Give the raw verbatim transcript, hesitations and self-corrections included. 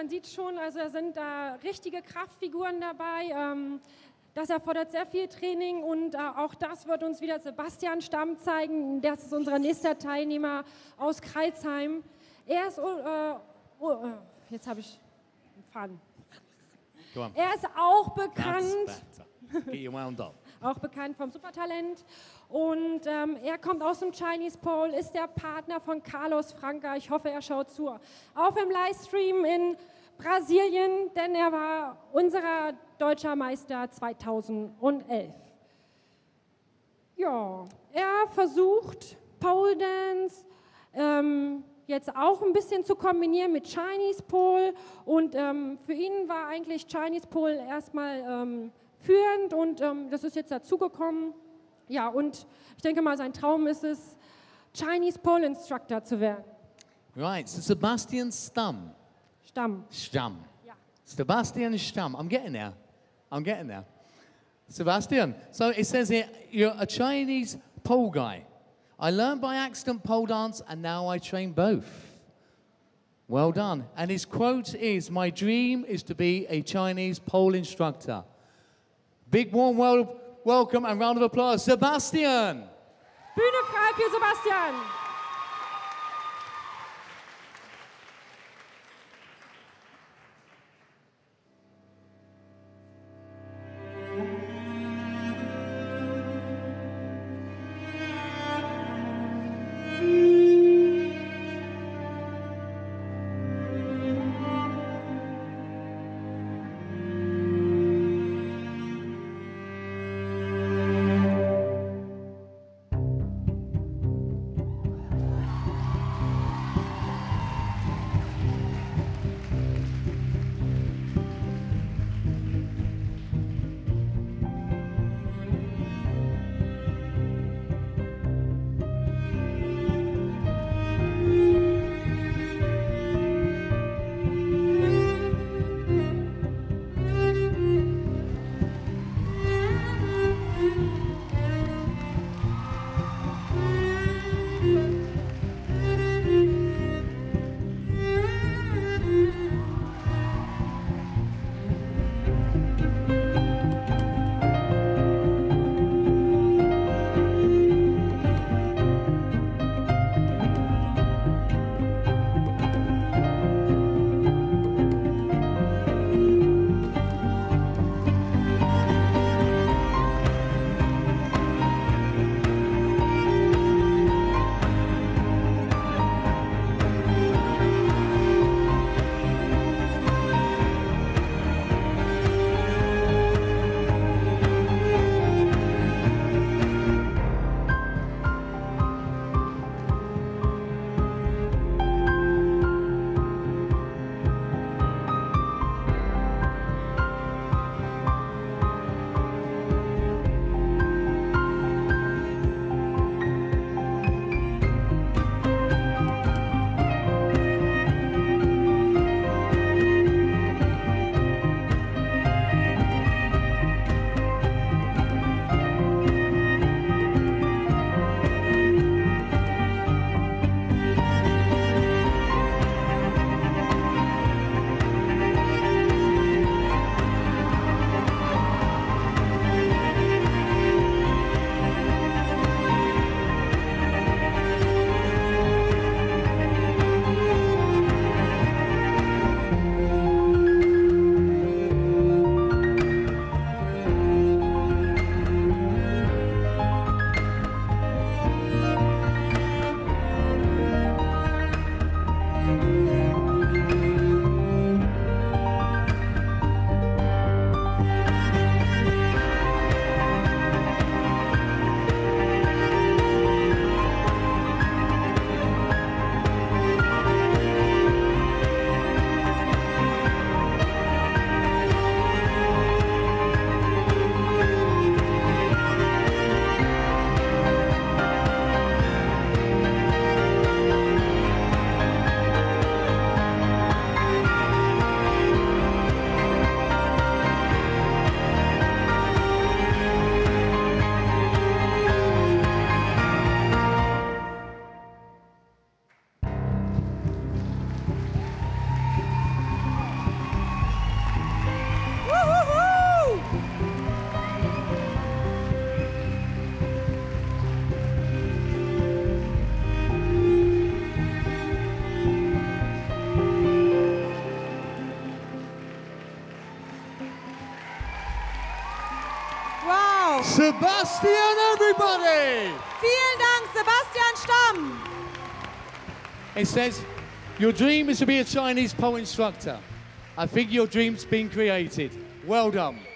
man sieht schon, also da sind da richtige Kraftfiguren dabei. Ähm, das erfordert sehr viel Training und äh, auch das wird uns wieder Sebastian Stamm zeigen. Das ist unser nächster Teilnehmer aus Crailsheim. Er ist, äh, oh, jetzt habe ich einen Faden. Er ist auch bekannt. Get you wound up. Auch bekannt vom Supertalent. Und ähm, er kommt aus dem Chinese Pole, ist der Partner von Carlos Franca. Ich hoffe, er schaut zu. Auch im Livestream in Brasilien, denn er war unser deutscher Meister zweitausendelf. Ja, er versucht Pole Dance ähm, jetzt auch ein bisschen zu kombinieren mit Chinese Pole. Und ähm, für ihn war eigentlich Chinese Pole erstmal ähm, führend und ähm, das ist jetzt dazugekommen. Ja, und ich denke mal, sein Traum ist es, Chinese Pole Instructor zu werden. Right, so Sebastian Stamm. Stamm. Stamm. Ja. Sebastian Stamm. I'm getting there. I'm getting there. Sebastian, so it says here, you're a Chinese pole guy. I learned by accident pole dance and now I train both. Well done. And his quote is, my dream is to be a Chinese pole instructor. Big warm wel welcome and round of applause, Sebastian. Bühne frei für Sebastian. Sebastian, everybody! Vielen Dank, Sebastian Stamm. It says, your dream is to be a Chinese pole instructor. I think your dream's been created. Well done.